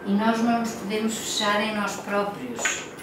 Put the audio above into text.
e nós não nos podemos fechar em nós próprios.